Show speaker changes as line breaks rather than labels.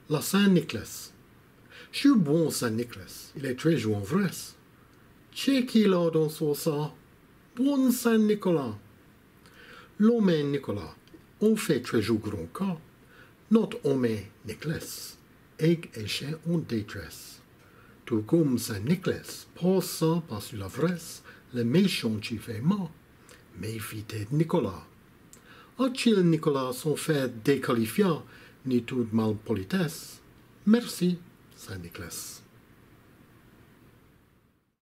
La Saint-Nicolas. Je suis bon Saint-Nicolas, il est très jouant vrai. Qu'est-ce qu'il a dans son sang? Bon Saint-Nicolas. L'homme Nicolas, on fait très jour grand cas. Notre homme Nicolas, egg et chien en détresse. Tout comme Saint-Nicolas, passant par-sur la vresse, le méchant qui fait mal. Méfie-toi de Nicolas. A-t-il Nicolas son fait déqualifié, ni toute malpolitesse? Merci, Saint-Nicolas.